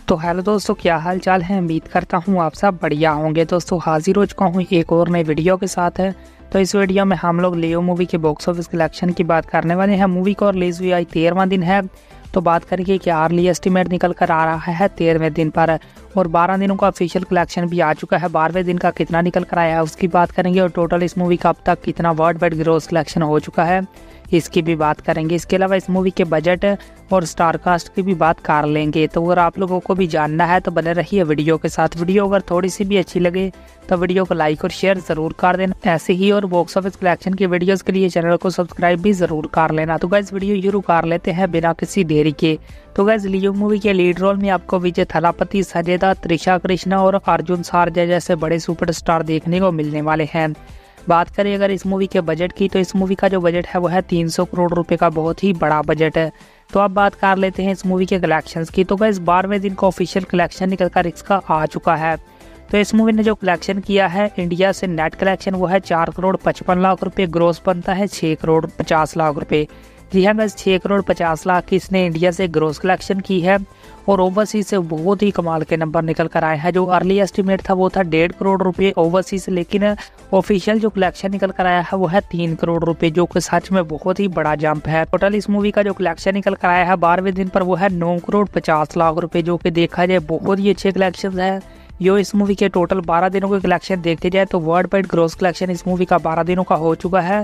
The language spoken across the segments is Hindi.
तो हेलो दोस्तों, क्या हाल चाल है। उम्मीद करता हूँ आप सब बढ़िया होंगे। दोस्तों हाजिर हो चुका हूँ एक और नई वीडियो के साथ है। तो इस वीडियो में हम लोग लियो मूवी के बॉक्स ऑफिस कलेक्शन की बात करने वाले हैं। मूवी को रिलीज हुई 13वां दिन है, तो बात करेंगे कि अर्ली एस्टिमेट निकल कर आ रहा है 13वें दिन पर, और 12 दिनों का ऑफिशियल कलेक्शन भी आ चुका है। 12वें दिन का कितना निकल कर आया है उसकी बात करेंगे, और टोटल इस मूवी का अब तक कितना वर्ल्ड वाइड ग्रॉस कलेक्शन हो चुका है इसकी भी बात करेंगे। इसके अलावा इस मूवी के बजट और स्टार कास्ट की भी बात कर लेंगे। तो अगर आप लोगों को भी जानना है तो बने रहिए वीडियो के साथ। वीडियो अगर थोड़ी सी भी अच्छी लगे तो वीडियो को लाइक और शेयर जरूर कर देना। ऐसे ही और बॉक्स ऑफिस कलेक्शन की वीडियोस के लिए चैनल को सब्सक्राइब भी जरूर कर लेना। तो गाइस वीडियो शुरू कर लेते हैं बिना किसी देरी के। तो गाइस लियो मूवी के लीड रोल में आपको विजय थालापति, संजय दत्त, त्रिशा कृष्णा और अर्जुन सारजा जैसे बड़े सुपरस्टार देखने को मिलने वाले हैं। बात करें अगर इस मूवी के बजट की, तो इस मूवी का जो बजट है वो है 300 करोड़ रुपए का, बहुत ही बड़ा बजट है। तो अब बात कर लेते हैं इस मूवी के कलेक्शंस की। तो गाइस 12वें दिन का ऑफिशियल कलेक्शन निकल कर इसका आ चुका है। तो इस मूवी ने जो कलेक्शन किया है इंडिया से नेट कलेक्शन वो है 4 करोड़ 55 लाख रुपए, ग्रोस बनता है 6 करोड़ 50 लाख रुपए। जी हाँ गाइस, 6 करोड़ 50 लाख की इसने इंडिया से ग्रोस कलेक्शन की है, और ओवरसीज से बहुत ही कमाल के नंबर निकल कर आए हैं। जो अर्ली एस्टिमेट था वो था 1.5 करोड़ रुपए ओवरसीज, लेकिन ऑफिशियल जो कलेक्शन निकल कर आया है वो है 3 करोड़ रुपए, जो कि सच में बहुत ही बड़ा जंप है। टोटल इस मूवी का जो कलेक्शन निकल कर आया है 12वें दिन पर वो है 9 करोड़ 50 लाख रुपए, जो कि देखा जाए बहुत ही अच्छे कलेक्शन है। यो इस मूवी के टोटल 12 दिनों के कलेक्शन देखते जाए तो वर्ल्ड वाइड ग्रॉस कलेक्शन इस मूवी का 12 दिनों का हो चुका है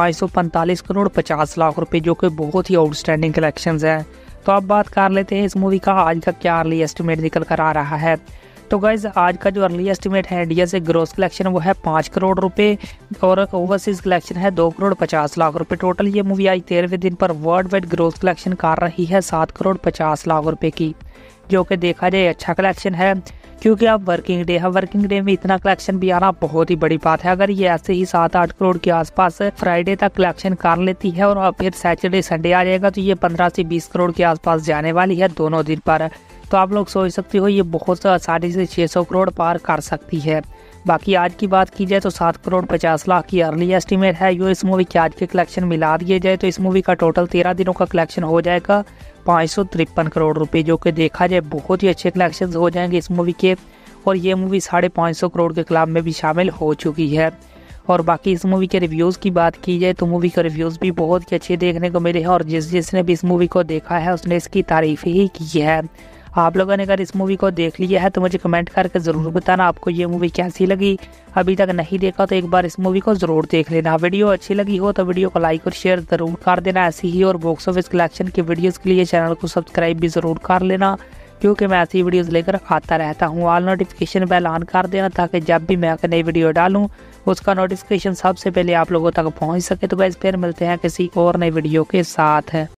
545 करोड़ 50 लाख रुपए, जो कि बहुत ही आउटस्टैंडिंग कलेक्शंस है। तो अब बात कर लेते हैं इस मूवी का आज का क्या अर्ली एस्टिमेट निकल कर आ रहा है। तो गाइज आज का जो अर्ली एस्टिमेट है इंडिया से ग्रॉस कलेक्शन वो है 5 करोड़ रुपए, और ओवरसीज कलेक्शन है 2 करोड़ 50 लाख रुपए। टोटल ये मूवी आज 13वें दिन पर वर्ल्ड वाइड ग्रॉस कलेक्शन कर रही है 7 करोड़ 50 लाख रुपए की, जो कि देखा जाए अच्छा कलेक्शन है, क्योंकि अब वर्किंग डे है। वर्किंग डे में इतना कलेक्शन भी आना बहुत ही बड़ी बात है। अगर ये ऐसे ही 7-8 करोड़ के आसपास फ्राइडे तक कलेक्शन कर लेती है और फिर सैटरडे संडे आ जाएगा, तो ये 15 से 20 करोड़ के आसपास जाने वाली है दोनों दिन पर। तो आप लोग सोच सकते हो ये बहुत आसानी से 600 करोड़ पार कर सकती है। बाकी आज की बात की जाए तो 7 करोड़ 50 लाख की अर्ली एस्टिमेट है। यो इस मूवी के आज के कलेक्शन मिला दिए जाए तो इस मूवी का टोटल 13 दिनों का कलेक्शन हो जाएगा 553 करोड़ रुपए, जो कि देखा जाए बहुत ही अच्छे कलेक्शन हो जाएंगे इस मूवी के, और ये मूवी 550 करोड़ के क्लब में भी शामिल हो चुकी है। और बाकी इस मूवी के रिव्यूज़ की बात की जाए तो मूवी के रिव्यूज़ भी बहुत ही अच्छे देखने को मिले हैं, और जिसने भी इस मूवी को देखा है उसने इसकी तारीफ ही की है। आप लोगों ने अगर इस मूवी को देख लिया है तो मुझे कमेंट करके ज़रूर बताना आपको ये मूवी कैसी लगी। अभी तक नहीं देखा तो एक बार इस मूवी को ज़रूर देख लेना। वीडियो अच्छी लगी हो तो वीडियो को लाइक और शेयर ज़रूर कर देना। ऐसी ही और बॉक्स ऑफिस कलेक्शन की वीडियोज़ के लिए चैनल को सब्सक्राइब भी ज़रूर कर लेना, क्योंकि मैं ऐसी वीडियोस लेकर आता रहता हूँ। ऑल नोटिफिकेशन बेल ऑन कर देना, ताकि जब भी मैं नई वीडियो डालूँ उसका नोटिफिकेशन सबसे पहले आप लोगों तक पहुँच सके। तो गाइस फिर मिलते हैं किसी और नई वीडियो के साथ।